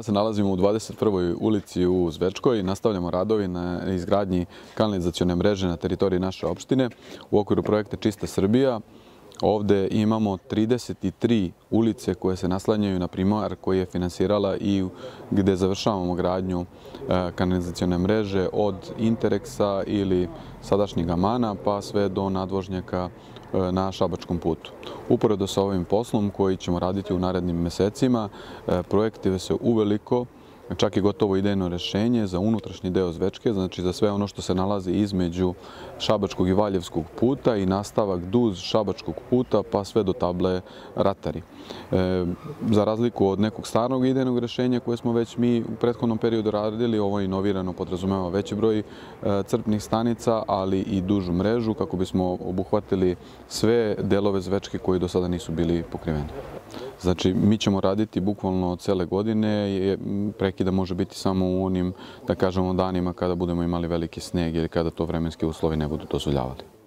Danas se nalazimo u 21. ulici u Zvečkoj. Nastavljamo radovi na izgradnji kanalizacione mreže na teritoriji naše opštine u okviru projekta Čista Srbija. Ovde imamo 33 ulice koje se naslanjaju na primar koji je finansirala i gde završavamo gradnju kanalizacione mreže od Intereksa ili sadašnjeg Amana pa sve do nadvožnjaka na Šabačkom putu. Uporedo sa ovim poslom koji ćemo raditi u narednim mesecima, projektive se uveliko, čak i gotovo idejno rešenje za unutrašnji deo Zvečke, znači za sve ono što se nalazi između Šabačkog i Valjevskog puta i nastavak duž Šabačkog puta pa sve do table Ratari. Za razliku od nekog starog idejnog rešenja koje smo već mi u prethodnom periodu radili, ovo inovirano podrazumeva veći broj crpnih stanica, ali i dužu mrežu kako bismo obuhvatili sve delove Zvečke koji do sada nisu bili pokriveni. Znači, mi ćemo raditi bukvalno cele godine, prekida može biti samo u onim, da kažemo, danima kada budemo imali veliki sneg ili kada to vremenski uslovi ne budu dozvoljavali.